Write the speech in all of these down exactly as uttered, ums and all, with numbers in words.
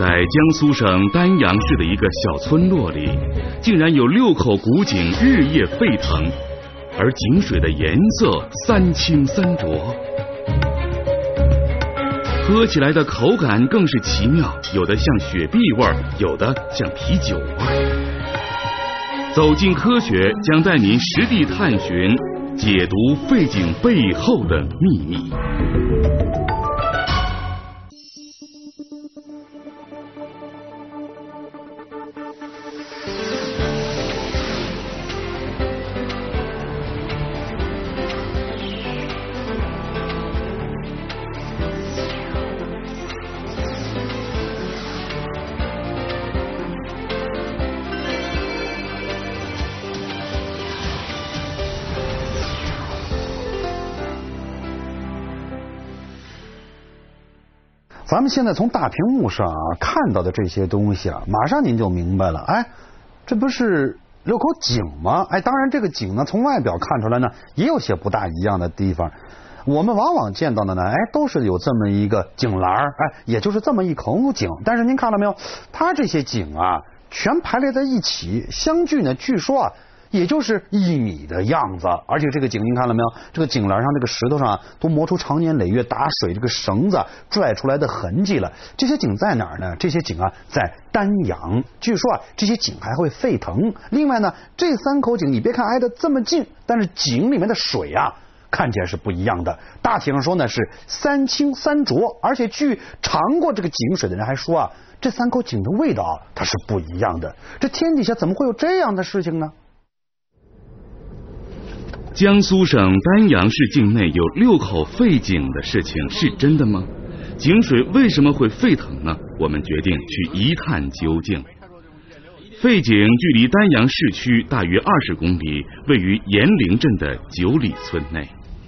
在江苏省丹阳市的一个小村落里，竟然有六口古井日夜沸腾，而井水的颜色三清三浊，喝起来的口感更是奇妙，有的像雪碧味儿，有的像啤酒味儿。走进科学，将带您实地探寻，解读沸井背后的秘密。 咱们现在从大屏幕上啊看到的这些东西啊，马上您就明白了。哎，这不是六口井吗？哎，当然这个井呢，从外表看出来呢，也有些不大一样的地方。我们往往见到的呢，哎，都是有这么一个井栏，哎，也就是这么一口井。但是您看到没有，它这些井啊，全排列在一起，相距呢，据说啊，也就是一米的样子。而且这个井您看了没有，这个井栏上这个石头上啊，都磨出长年累月打水这个绳子拽出来的痕迹了。这些井在哪儿呢？这些井啊在丹阳，据说啊这些井还会沸腾。另外呢，这三口井你别看挨得这么近，但是井里面的水啊看起来是不一样的。大体上说呢是三清三浊，而且据尝过这个井水的人还说啊，这三口井的味道啊它是不一样的。这天底下怎么会有这样的事情呢？ 江苏省丹阳市境内有六口沸井的事情是真的吗？井水为什么会沸腾呢？我们决定去一探究竟。沸井距离丹阳市区大约二十公里，位于延陵镇的九里村内。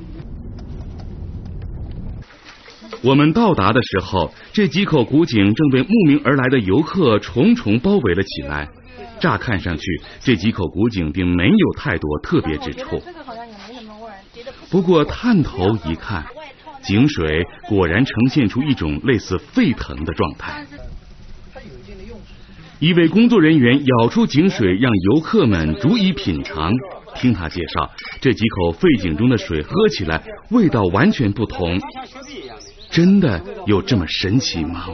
我们到达的时候，这几口古井正被慕名而来的游客重重包围了起来。乍看上去，这几口古井并没有太多特别之处。不过探头一看，井水果然呈现出一种类似沸腾的状态。一位工作人员舀出井水，让游客们逐一品尝。听他介绍，这几口沸井中的水喝起来味道完全不同。真的有这么神奇吗？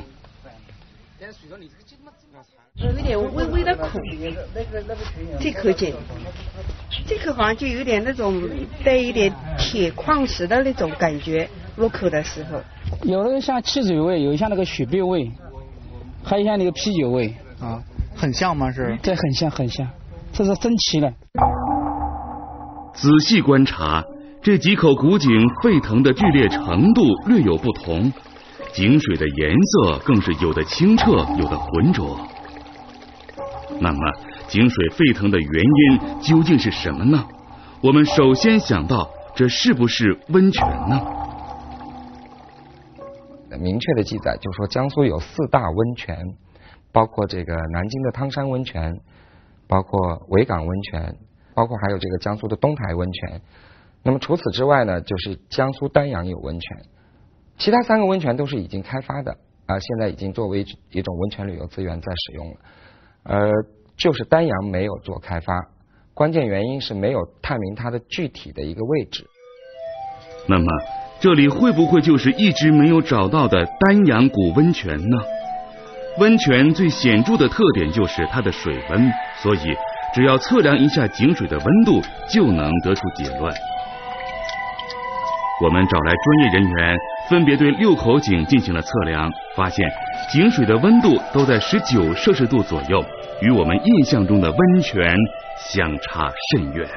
有点微微的苦，这口井，这口好像就有点那种带一点铁矿石的那种感觉，入口的时候。 有的像汽水味，有像那个雪碧味，还有像那个啤酒味啊，很像吗？是？ 对，很像很像，这是真奇的。 仔细观察，这几口古井沸腾的剧烈程度略有不同，井水的颜色更是有的清澈，有的浑浊。那么井水沸腾的原因究竟是什么呢？我们首先想到，这是不是温泉呢？ 明确的记载就是说，江苏有四大温泉，包括这个南京的汤山温泉，包括维港温泉，包括还有这个江苏的东台温泉。那么除此之外呢，就是江苏丹阳有温泉，其他三个温泉都是已经开发的啊，现在已经作为一种温泉旅游资源在使用了。呃，就是丹阳没有做开发，关键原因是没有探明它的具体的一个位置。 那么这里会不会就是一直没有找到的丹阳古温泉呢？温泉最显著的特点就是它的水温，所以只要测量一下井水的温度就能得出结论。我们找来专业人员，分别对六口井进行了测量，发现井水的温度都在十九摄氏度左右，与我们印象中的温泉相差甚远。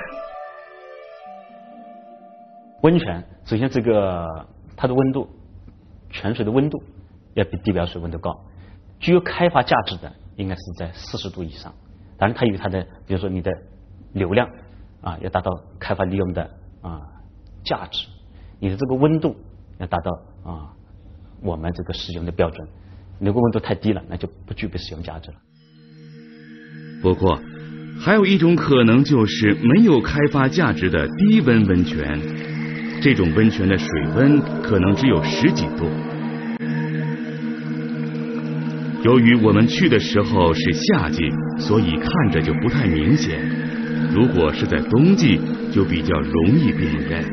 温泉首先这个它的温度，泉水的温度要比地表水温度高，具有开发价值的应该是在四十度以上。当然它有它的，比如说你的流量啊要达到开发利用的啊价值，你的这个温度要达到啊我们这个使用的标准，如果温度太低了，那就不具备使用价值了。 不过还有一种可能，就是没有开发价值的低温温泉，这种温泉的水温可能只有十几度。 由于我们去的时候是夏季，所以看着就不太明显。如果是在冬季，就比较容易辨认。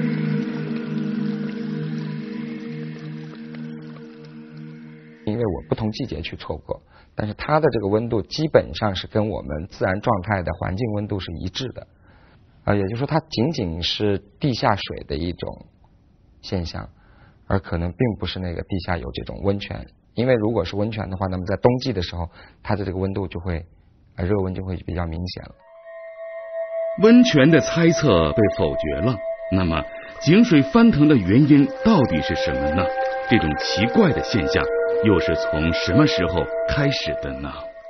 因为我不同季节去错过，但是它的这个温度基本上是跟我们自然状态的环境温度是一致的，啊，也就是说它仅仅是地下水的一种现象，而可能并不是那个地下有这种温泉。因为如果是温泉的话，那么在冬季的时候，它的这个温度就会，呃，热温就会比较明显了。 温泉的猜测被否决了，那么井水翻腾的原因到底是什么呢？这种奇怪的现象又是从什么时候开始的呢？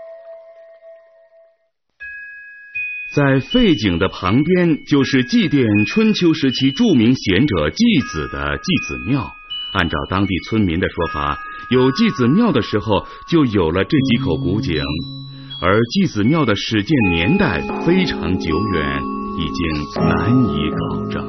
在废井的旁边，就是祭奠春秋时期著名贤者季子的祭子庙。按照当地村民的说法，有祭子庙的时候，就有了这几口古井。而祭子庙的始建年代非常久远，已经难以考证。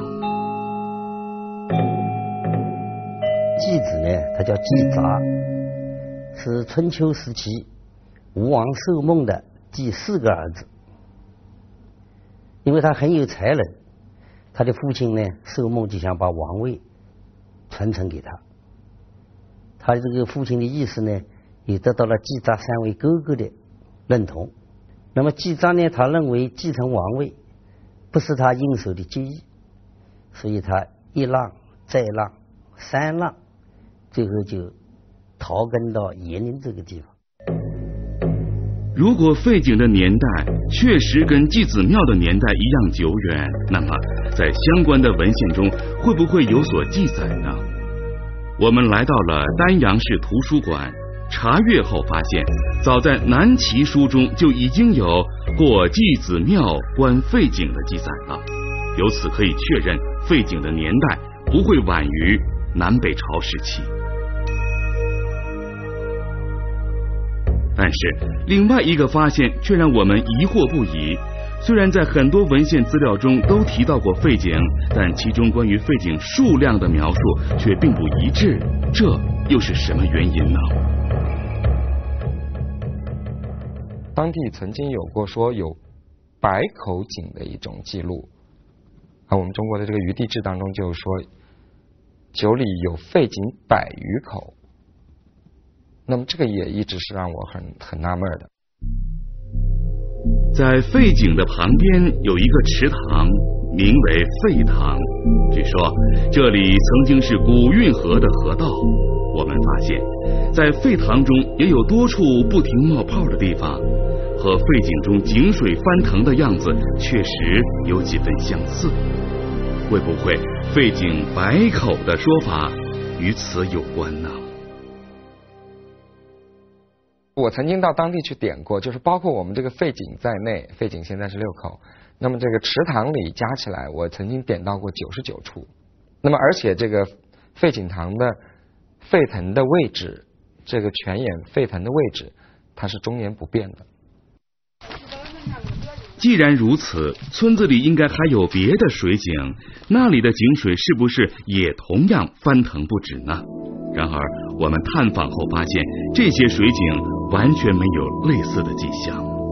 季子呢，他叫季札，是春秋时期吴王寿梦的第四个儿子。因为他很有才能，他的父亲呢，寿梦就想把王位传承给他。他这个父亲的意思呢，也得到了季札三位哥哥的认同。那么季札呢，他认为继承王位不是他应手的结义，所以他一浪再浪三浪，最后就逃根到延陵这个地方。 如果废井的年代确实跟祭子庙的年代一样久远，那么在相关的文献中会不会有所记载呢？我们来到了丹阳市图书馆，查阅后发现，早在南齐书中就已经有过祭子庙观废井的记载了。由此可以确认，废井的年代不会晚于南北朝时期。但是另外一个发现却让我们疑惑不已。虽然在很多文献资料中都提到过废井，但其中关于废井数量的描述却并不一致，这又是什么原因呢？ 当地曾经有过说有百口井的一种记录，啊，我们中国的这个《余地志》当中就是说，酒里有废井百余口。那么这个也一直是让我很很纳闷的。 在废井的旁边有一个池塘，名为废塘。据说这里曾经是古运河的河道。我们发现，在废塘中也有多处不停冒泡的地方，和废井中井水翻腾的样子确实有几分相似。会不会废井百口的说法与此有关呢？ 我曾经到当地去点过，就是包括我们这个废井在内，废井现在是六口，那么这个池塘里加起来，我曾经点到过九十九处。那么而且这个废井塘的沸腾的位置，这个泉眼沸腾的位置，它是终年不变的。 既然如此，村子里应该还有别的水井，那里的井水是不是也同样翻腾不止呢？然而我们探访后发现，这些水井完全没有类似的迹象。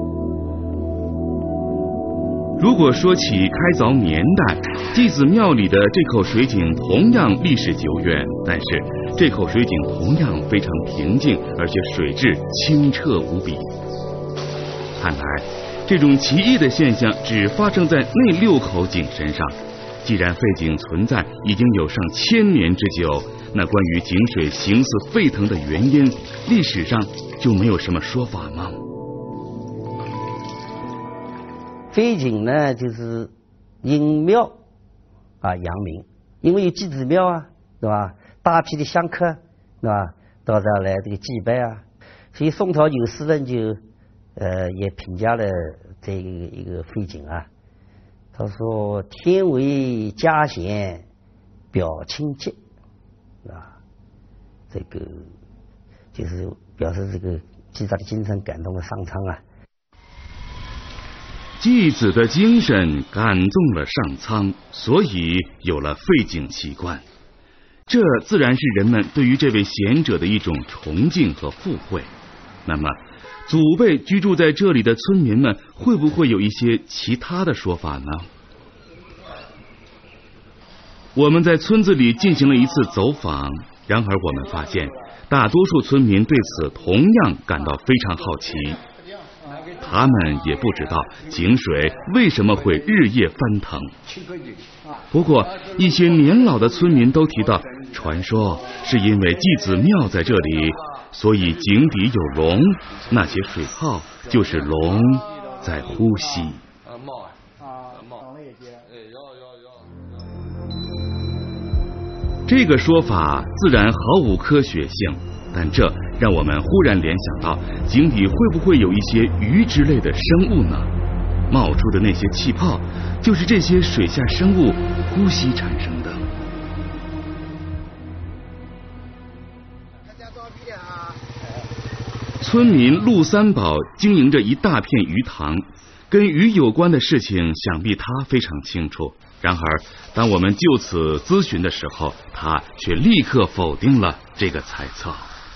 如果说起开凿年代，祭子庙里的这口水井同样历史久远，但是这口水井同样非常平静，而且水质清澈无比。看来这种奇异的现象只发生在那六口井身上。既然废井存在已经有上千年之久，那关于井水形似沸腾的原因，历史上就没有什么说法吗？ 废井呢，就是因庙啊扬名，因为有祭子庙啊，对吧？大批的香客，对吧？到这儿来这个祭拜啊，所以宋朝有诗人就呃也评价了这个一个废井啊。他说：“天为嘉贤，表清洁，啊，这个就是表示这个祭札的精神感动了上苍啊。 祭子的精神感动了上苍，所以有了废井习惯。这自然是人们对于这位贤者的一种崇敬和附会。 那么，祖辈居住在这里的村民们会不会有一些其他的说法呢？我们在村子里进行了一次走访，然而我们发现，大多数村民对此同样感到非常好奇。他们也不知道井水为什么会日夜翻腾。不过，一些年老的村民都提到，传说是因为祭子庙在这里，所以井底有龙，那些水泡就是龙在呼吸。这个说法自然毫无科学性，但这让我们忽然联想到，井底会不会有一些鱼之类的生物呢？冒出的那些气泡，就是这些水下生物呼吸产生的。村民陆三宝经营着一大片鱼塘，跟鱼有关的事情，想必他非常清楚。然而，当我们就此咨询的时候，他却立刻否定了这个猜测。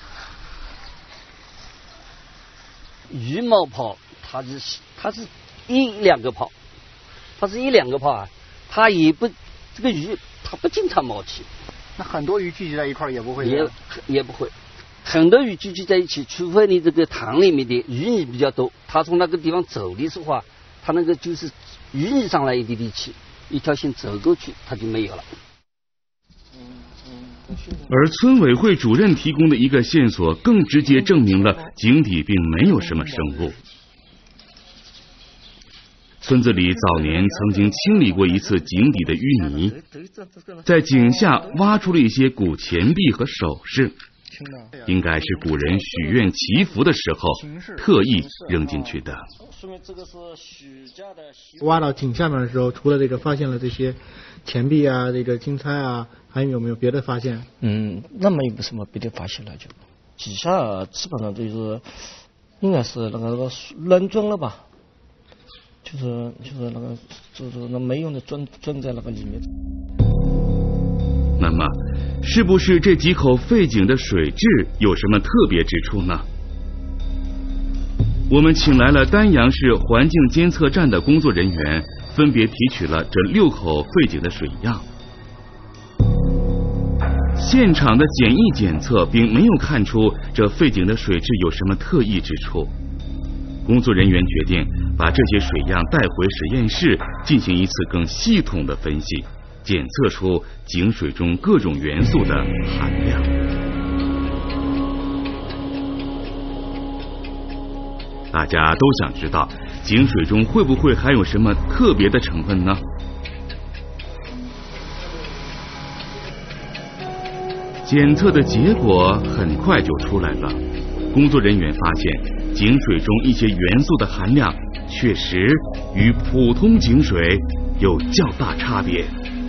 鱼冒泡，它是它是一两个泡，它是一两个泡啊，它也不这个鱼它不经常冒气。 那很多鱼聚集在一块儿也不会。 也也不会，很多鱼聚集在一起，除非你这个塘里面的鱼泥比较多，它从那个地方走的时候啊，它那个就是鱼泥上来一点力气。一条线走过去，它就没有了。 而村委会主任提供的一个线索，更直接证明了井底并没有什么生物。村子里早年曾经清理过一次井底的淤泥，在井下挖出了一些古钱币和首饰，应该是古人许愿祈福的时候特意扔进去的。 挖到井下面的时候，除了这个发现了这些钱币啊，这个金钗啊，还有没有别的发现？ 嗯，那没有什么别的发现了，就底下基本上就是应该是那个那个软砖了吧，就是就是那个就是那没用的砖砖在那个里面。 那么，是不是这几口废井的水质有什么特别之处呢？我们请来了丹阳市环境监测站的工作人员，分别提取了这六口废井的水样。现场的简易检测并没有看出这废井的水质有什么特异之处。工作人员决定把这些水样带回实验室进行一次更系统的分析，检测出井水中各种元素的含量。大家都想知道井水中会不会含有什么特别的成分呢？检测的结果很快就出来了，工作人员发现井水中一些元素的含量确实与普通井水有较大差别。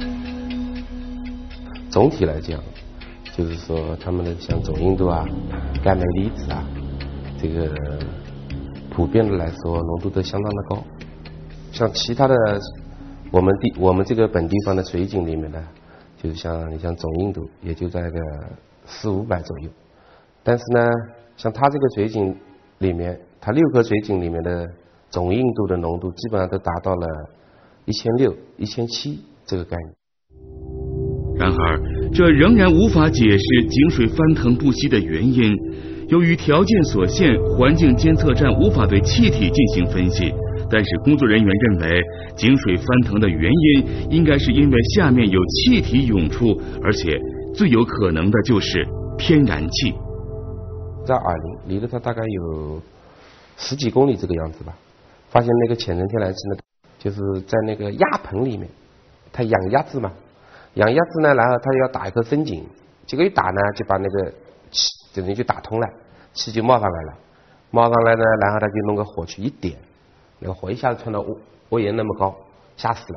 总体来讲，就是说它们的像总硬度啊、钙镁离子啊，这个普遍的来说浓度都相当的高。像其他的我们地我们这个本地方的水井里面呢，就是像你像总硬度也就在个四五百左右，但是呢，像它这个水井里面，它六颗水井里面的总硬度的浓度基本上都达到了一千六、一千七这个概念。 然而，这仍然无法解释井水翻腾不息的原因。由于条件所限，环境监测站无法对气体进行分析。但是工作人员认为，井水翻腾的原因应该是因为下面有气体涌出，而且最有可能的就是天然气。 在洱陵，离了它大概有十几公里这个样子吧，发现那个浅层天然气呢，就是在那个鸭棚里面，它养鸭子嘛，养鸭子呢，然后它要打一个深井，结果一打呢，就把那个气等于就打通了，气就冒上来了，冒上来呢，然后他就弄个火去一点，那个火一下子窜到屋屋檐那么高，吓死了。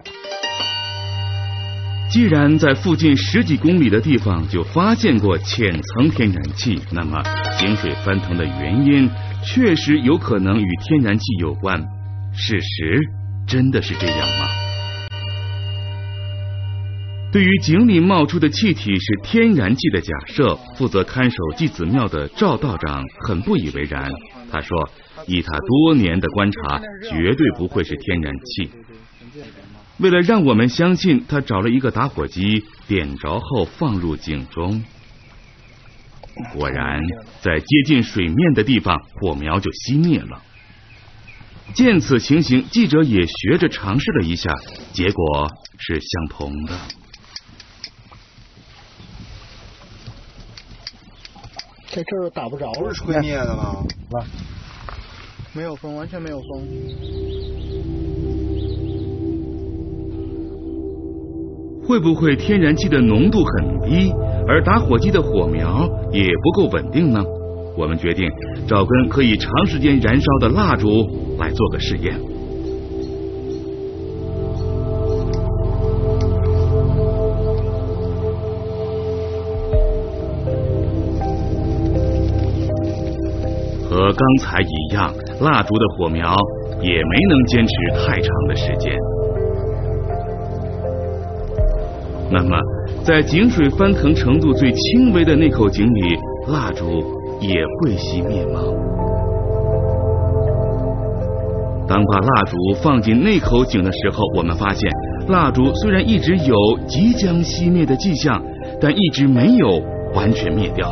既然在附近十几公里的地方就发现过浅层天然气，那么井水翻腾的原因确实有可能与天然气有关。事实真的是这样吗？ 对于井里冒出的气体是天然气的假设，负责看守祭子庙的赵道长很不以为然。他说，以他多年的观察，绝对不会是天然气。为了让我们相信，他找了一个打火机，点着后放入井中。果然，在接近水面的地方，火苗就熄灭了。见此情形，记者也学着尝试了一下，结果是相同的。 在这儿打不着， 不是吹灭的吗？ 没有风，完全没有风。 会不会天然气的浓度很低，而打火机的火苗也不够稳定呢？我们决定找根可以长时间燃烧的蜡烛来做个试验。和刚才一样，蜡烛的火苗也没能坚持太长的时间。那么，在井水翻腾程度最轻微的那口井里，蜡烛也会熄灭吗？当把蜡烛放进那口井的时候，我们发现蜡烛虽然一直有即将熄灭的迹象，但一直没有完全灭掉。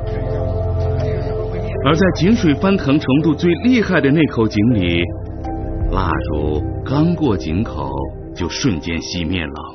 而在井水翻腾程度最厉害的那口井里，蜡烛刚过井口就瞬间熄灭了。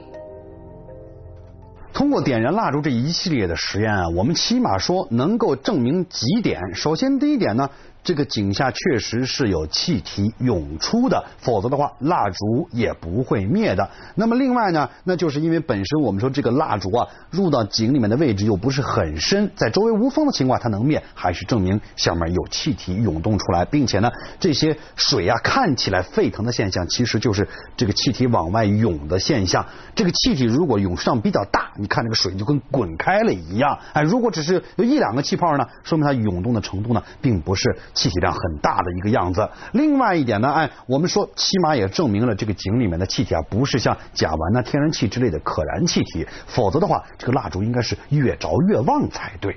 通过点燃蜡烛这一系列的实验啊，我们起码说能够证明几点。首先，第一点呢，这个井下确实是有气体涌出的，否则的话蜡烛也不会灭的。那么另外呢，那就是因为本身我们说这个蜡烛啊入到井里面的位置又不是很深，在周围无风的情况它能灭，还是证明下面有气体涌动出来，并且呢这些水啊看起来沸腾的现象，其实就是这个气体往外涌的现象。这个气体如果涌势量比较大，你看这个水就跟滚开了一样。哎，如果只是有一两个气泡呢，说明它涌动的程度呢并不是气体量很大的一个样子。另外一点呢，哎，我们说起码也证明了这个井里面的气体啊不是像甲烷呐、天然气之类的可燃气体，否则的话这个蜡烛应该是越着越旺才对。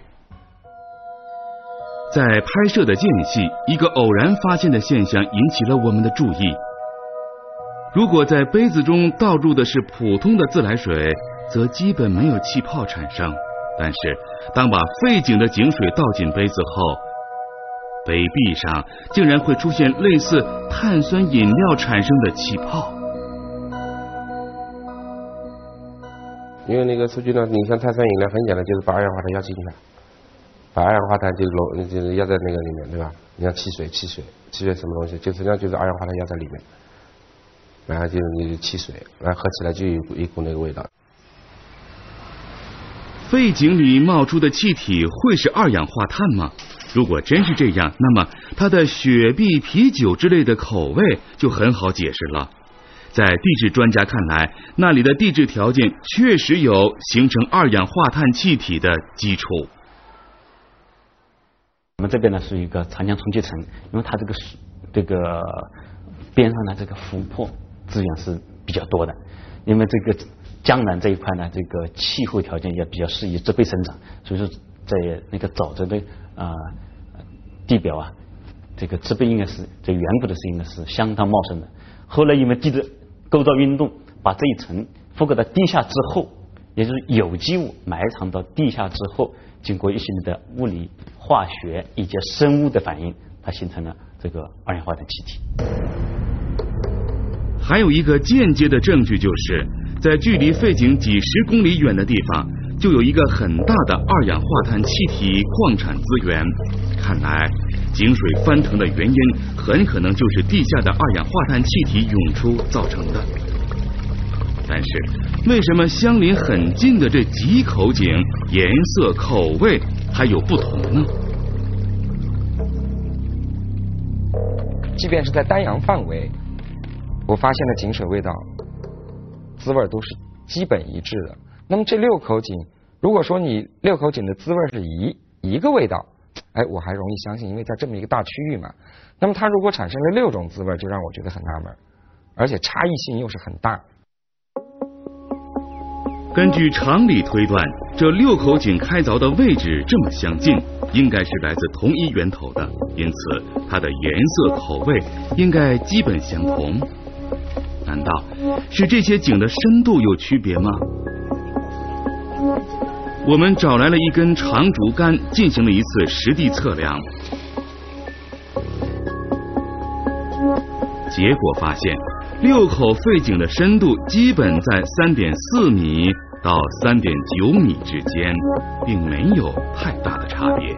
在拍摄的间隙，一个偶然发现的现象引起了我们的注意。如果在杯子中倒入的是普通的自来水，则基本没有气泡产生。但是当把废井的井水倒进杯子后，杯壁上竟然会出现类似碳酸饮料产生的气泡。 因为那个数据呢，你像碳酸饮料很简单，就是把二氧化碳压进去，把二氧化碳就漏就是压在那个里面，对吧？你像汽水，汽水，汽水什么东西，就实际上就是二氧化碳压在里面，然后就是你的汽水，然后喝起来就有一股那个味道。 废井里冒出的气体会是二氧化碳吗？如果真是这样，那么它的雪碧、啤酒之类的口味就很好解释了。在地质专家看来，那里的地质条件确实有形成二氧化碳气体的基础。 我们这边呢是一个长江冲积层，因为它这个这个边上的这个湖泊资源是比较多的，因为这个江南这一块呢，这个气候条件也比较适宜植被生长，所以说在那个沼泽的啊、呃、地表啊，这个植被应该是在远古的时候应该是相当茂盛的。后来因为地质构造运动，把这一层覆盖到地下之后，也就是有机物埋藏到地下之后，经过一系列的物理、化学以及生物的反应，它形成了这个二氧化碳气体。 还有一个间接的证据就是。在距离废井几十公里远的地方，就有一个很大的二氧化碳气体矿产资源。看来，井水翻腾的原因很可能就是地下的二氧化碳气体涌出造成的。但是，为什么相邻很近的这几口井颜色、口味还有不同呢？ 即便是在丹阳范围，我发现的井水味道。滋味都是基本一致的。那么这六口井，如果说你六口井的滋味是一一个味道，哎，我还容易相信，因为在这么一个大区域嘛。那么它如果产生了六种滋味，就让我觉得很纳闷，而且差异性又是很大。 根据常理推断，这六口井开凿的位置这么相近，应该是来自同一源头的，因此它的颜色、口味应该基本相同。难道是这些井的深度有区别吗？我们找来了一根长竹竿，进行了一次实地测量，结果发现六口废井的深度基本在 三点四米到 三点九米之间，并没有太大的差别。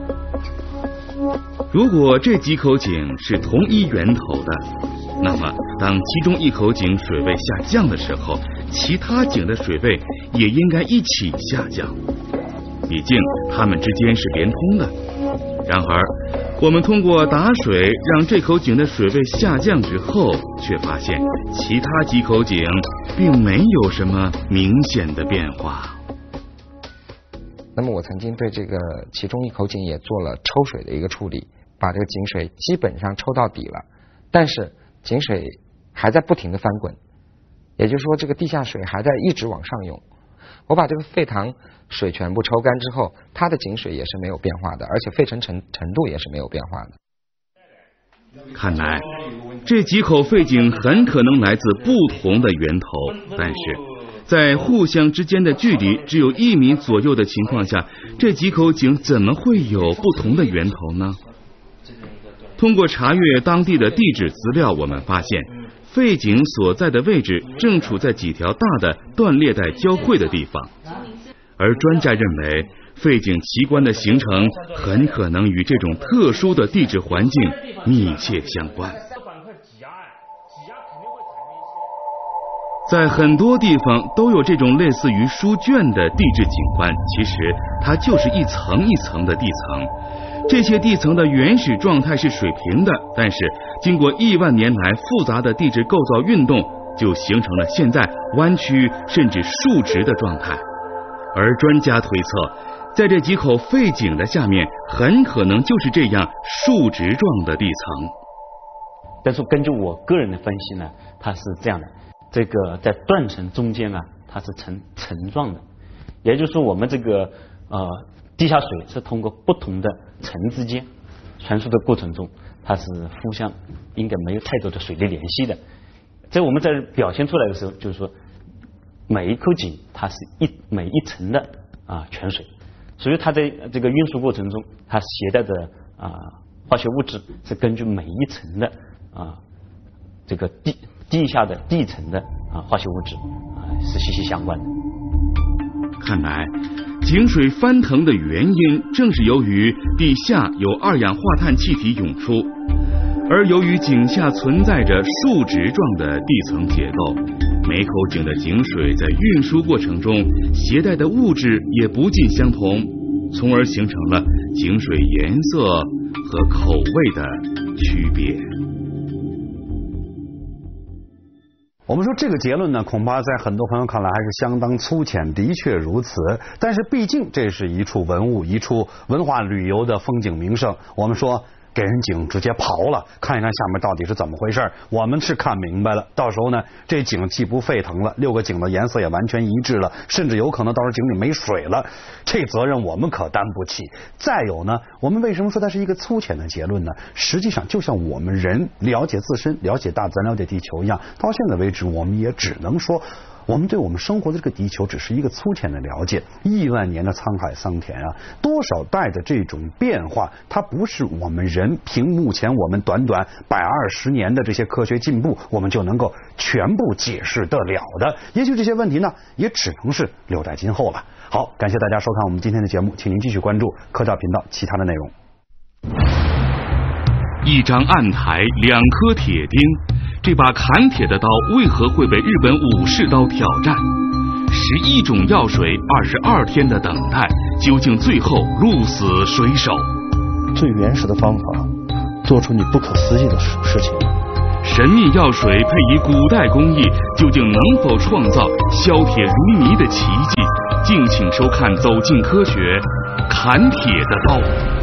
如果这几口井是同一源头的，那么当其中一口井水位下降的时候，其他井的水位也应该一起下降，毕竟它们之间是连通的。然而我们通过打水让这口井的水位下降之后，却发现其他几口井并没有什么明显的变化。 那么我曾经对这个其中一口井也做了抽水的一个处理，把这个井水基本上抽到底了，但是井水还在不停的翻滚，也就是说这个地下水还在一直往上涌。我把这个沸塘水全部抽干之后，它的井水也是没有变化的，而且沸腾程程度也是没有变化的。 看来这几口废井很可能来自不同的源头，但是在互相之间的距离只有一米左右的情况下，这几口井怎么会有不同的源头呢？通过查阅当地的地质资料，我们发现废井所在的位置正处在几条大的断裂带交汇的地方，而专家认为废井奇观的形成很可能与这种特殊的地质环境密切相关。在很多地方都有这种类似于书卷的地质景观，其实它就是一层一层的地层。这些地层的原始状态是水平的，但是经过亿万年来复杂的地质构造运动，就形成了现在弯曲甚至竖直的状态。而专家推测，在这几口废井的下面很可能就是这样竖直状的地层。 但是根据我个人的分析呢，它是这样的，这个在断层中间啊，它是呈层状的，也就是说我们这个呃地下水是通过不同的层之间传输的过程中，它是互相应该没有太多的水力联系的。在我们在表现出来的时候，就是说每一口井它是一每一层的啊泉水，所以它在这个运输过程中，它携带的啊化学物质是根据每一层的啊这个地地下的地层的啊化学物质啊是息息相关的。 看来井水翻腾的原因正是由于地下有二氧化碳气体涌出，而由于井下存在着竖直状的地层结构，每口井的井水在运输过程中携带的物质也不尽相同，从而形成了井水颜色和口味的区别。 我们说这个结论呢，恐怕在很多朋友看来还是相当粗浅，的确如此。但是毕竟这是一处文物，一处文化旅游的风景名胜，我们说给人井直接刨了，看一看下面到底是怎么回事。我们是看明白了，到时候呢，这井既不沸腾了，六个井的颜色也完全一致了，甚至有可能到时候井里没水了，这责任我们可担不起。再有呢，我们为什么说它是一个粗浅的结论呢？实际上就像我们人了解自身、了解大自然、了解地球一样，到现在为止，我们也只能说，我们对我们生活的这个地球只是一个粗浅的了解。亿万年的沧海桑田啊，多少代的这种变化，它不是我们人凭目前我们短短百二十年的这些科学进步，我们就能够全部解释得了的。也许这些问题呢，也只能是留待今后了。好，感谢大家收看我们今天的节目，请您继续关注科教频道其他的内容。 一张案台，两颗铁钉，这把砍铁的刀为何会被日本武士刀挑战？十一种药水，二十二天的等待，究竟最后鹿死谁手？ 最原始的方法，做出你不可思议的事事情。 神秘药水配以古代工艺，究竟能否创造削铁如泥的奇迹？敬请收看《走进科学》，砍铁的刀。